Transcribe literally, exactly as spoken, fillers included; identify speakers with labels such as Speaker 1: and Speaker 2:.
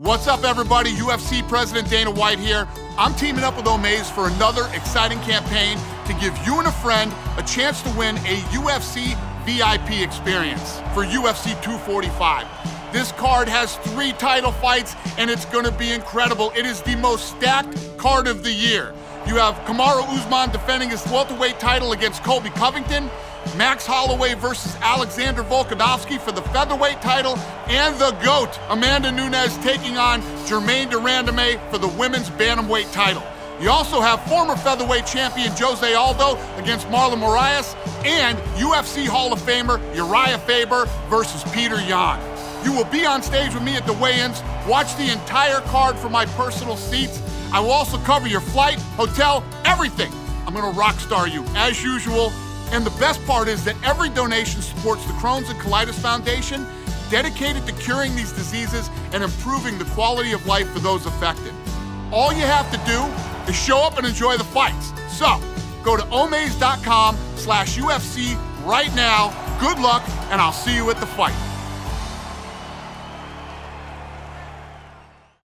Speaker 1: What's up, everybody? U F C President Dana White here. I'm teaming up with Omaze for another exciting campaign to give you and a friend a chance to win a U F C V I P experience for U F C two forty-five. This card has three title fights, and it's going to be incredible. It is the most stacked card of the year. You have Kamaru Usman defending his welterweight title against Colby Covington, Max Holloway versus Alexander Volkanovski for the featherweight title, and the GOAT, Amanda Nunes, taking on Germaine de Randamie for the women's bantamweight title. You also have former featherweight champion Jose Aldo against Marlon Moraes, and U F C Hall of Famer Uriah Faber versus Peter Yan. You will be on stage with me at the weigh-ins, watch the entire card for my personal seats. I will also cover your flight, hotel, everything. I'm gonna rock star you, as usual. And the best part is that every donation supports the Crohn's and Colitis Foundation, dedicated to curing these diseases and improving the quality of life for those affected. All you have to do is show up and enjoy the fights. So, go to omaze dot com slash U F C right now. Good luck, and I'll see you at the fight.